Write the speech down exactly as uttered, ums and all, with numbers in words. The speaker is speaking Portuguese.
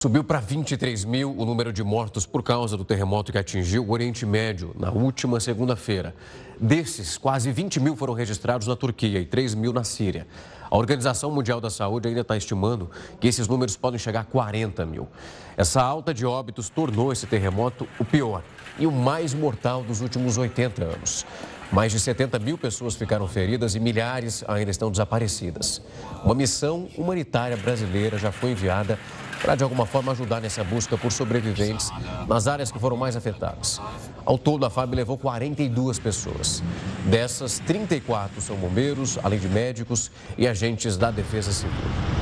Subiu para vinte e três mil o número de mortos por causa do terremoto que atingiu o Oriente Médio na última segunda-feira. Desses, quase vinte mil foram registrados na Turquia e três mil na Síria. A Organização Mundial da Saúde ainda está estimando que esses números podem chegar a quarenta mil. Essa alta de óbitos tornou esse terremoto o pior e o mais mortal dos últimos oitenta anos. Mais de setenta mil pessoas ficaram feridas e milhares ainda estão desaparecidas. Uma missão humanitária brasileira já foi enviada para, de alguma forma, ajudar nessa busca por sobreviventes nas áreas que foram mais afetadas. Ao todo, a F A B levou quarenta e duas pessoas. Dessas, trinta e quatro são bombeiros, além de médicos e agentes da Defesa Civil.